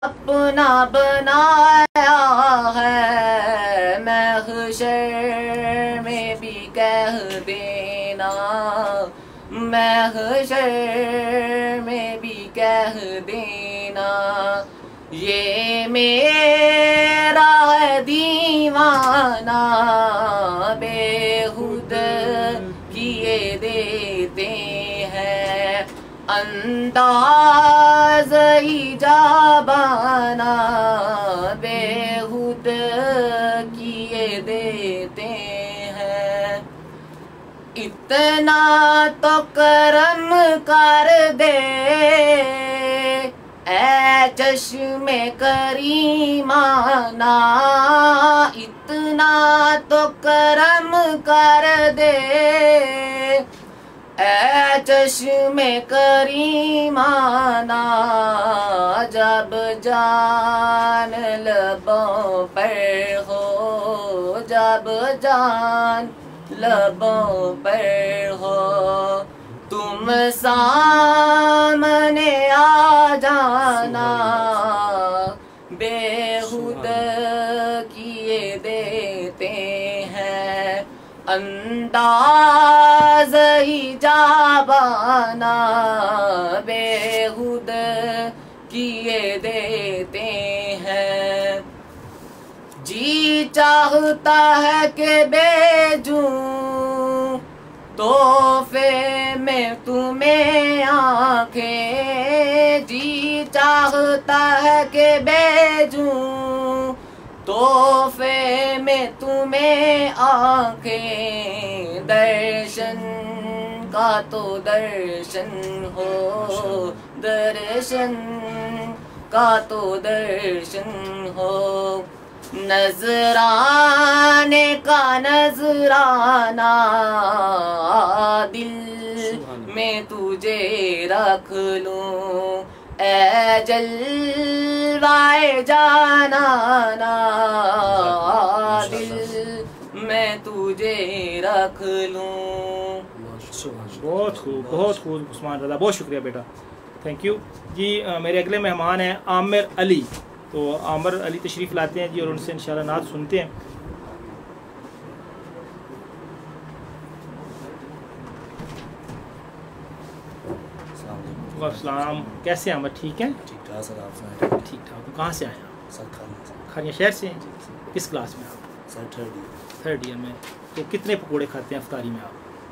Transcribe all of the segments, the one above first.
अपना बनाया है, महशर में भी कह देना, महशर में भी कह देना, ये मेरा है दीवाना, बेहुद किए देते हैं अंदाज़ ही जाबाना, बेहुद किए देते हैं। इतना तो करम कर दे ऐ चश्मे करीमाना, इतना तो करम कर दे ऐ चश्मे करीमाना, जब जान लबों पर हो, जब जान लबों पर हो, तुम सामने आ जाना, बेहुद किए देते हैं अंदाज़ ही जाबाना, बेहुद किए देते हैं। जी चाहता है कि बेजूं तोहफे में तुम्हें आंखें, जी चाहता है कि बेजूं तोहफे में तुम्हें आंखें, दर्शन का तो दर्शन हो, दर्शन का तो दर्शन हो, नजराने का नजराना, दिल में तुझे रख लूं ऐ जलवाए जाना, दिल में तुझे रख लूं। बहुत खूब, बहुत खूब उस्मान रज़ा, बहुत शुक्रिया बेटा, थैंक यू जी। मेरे अगले मेहमान हैं आमिर अली, तो आमिर अली तशरीफ़ लाते हैं जी और उनसे इंशाल्लाह नात सुनते हैं। अस्सलाम, कैसे हैं आमिर, ठीक हैं? ठीक ठाक सर, आप सुनाएं? ठीक ठाक। कहाँ से आए हैं आप? सर खारिया शहर से हैं। किस क्लास में आप? सर थर्ड ईयर में। तो कितने पकोड़े खाते हैं इफ्तारी में आप?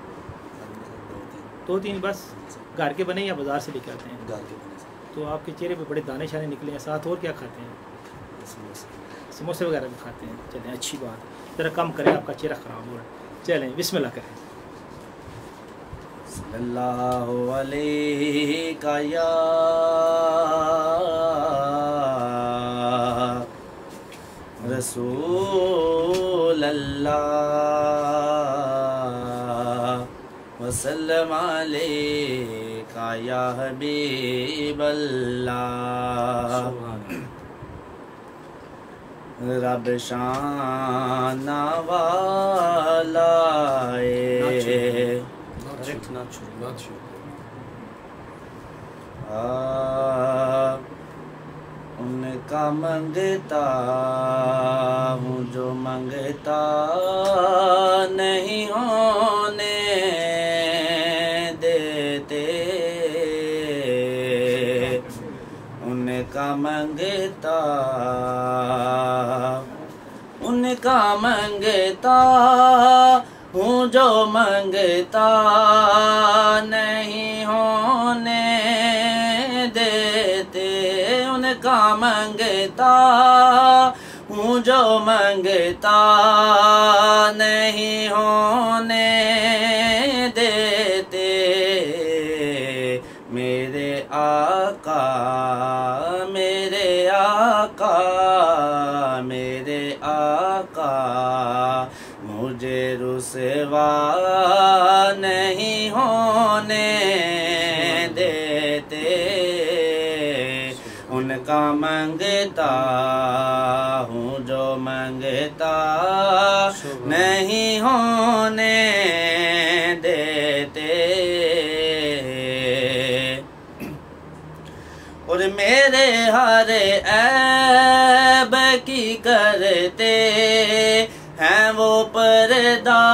दो तीन बस? घर के बने या बाज़ार से लेके आते हैं? घर के बने सर। तो आपके चेहरे पे बड़े दाने शाने निकले हैं, साथ और क्या खाते हैं? समोसे वगैरह भी खाते हैं, चलें अच्छी बात। ज़रा कम करें, आपका चेहरा ख़राब हो रहा है। चलें बिस्मिल्लाह करें। सल्लल्लाहु अलैहि का या रसूल अल्लाह, वसल्लम अलैका या हबीब अल्लाह, रब शान वाला उनका मंगता हूँ जो मंगता नहीं होने देते, उनका मंगता, उनका मंगता हूँ जो मंगता नहीं होने देते, उनका मंगता हूँ जो मंगता नहीं होने देते, मेरे आका, मेरे आका, मेरे आका मुझे रुसवा नहीं होने देते, उनका मंगता हूँ जो मंगता नहीं होने देते, और मेरे हर ऐब की करते हैं वो पर्दा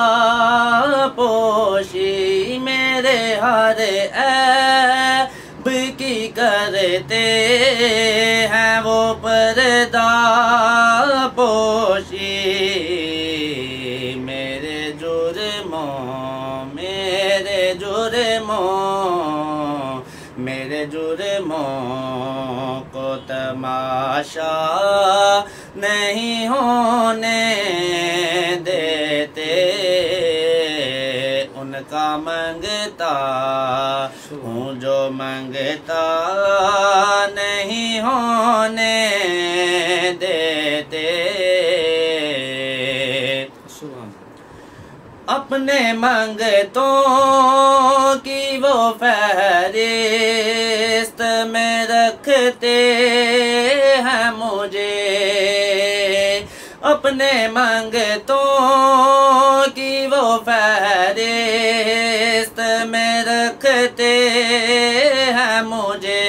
पोशी, मेरे हर ऐब की करते हैं वो पर्दा पोशी, मेरे जुर्मों को तमाशा नहीं होने देते, उनका मंगता हूँ जो मंगता नहीं होने देते, अपने मंगतों की वो फहरिस्त में रखते हैं मुझे, अपने मंगतों की वो फहरिस्त में रखते हैं मुझे,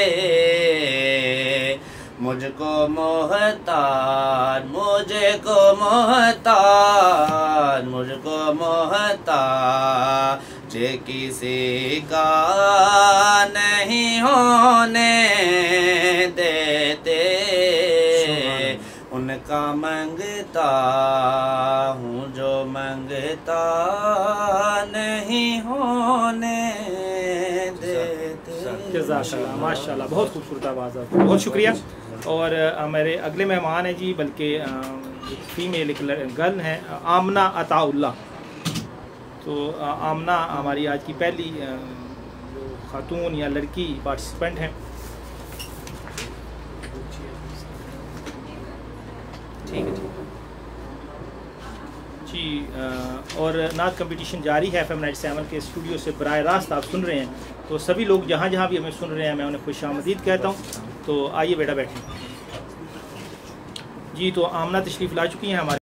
मुझको मोहताज किसी का नहीं होने देते, उनका मंगता हूँ जो मंगता नहीं होने देते। जज़ाकल्लाह, माशाल्लाह, बहुत खूबसूरत आवाज़ है, बहुत शुक्रिया। और मेरे अगले मेहमान हैं जी, बल्कि फीमेल गर्ल हैं, आमना अताउल्लाह। तो आमना हमारी आज की पहली खातून या लड़की पार्टिसिपेंट हैं। ठीक है जी। और नात कंपटीशन जारी है FM 97 के स्टूडियो से बराह रास्त आप सुन रहे हैं। तो सभी लोग जहाँ जहाँ भी हमें सुन रहे हैं मैं उन्हें खुशामदीद कहता हूँ। तो आइए बेटा बैठें जी। तो आमना तशरीफ़ ला चुकी हैं हमारे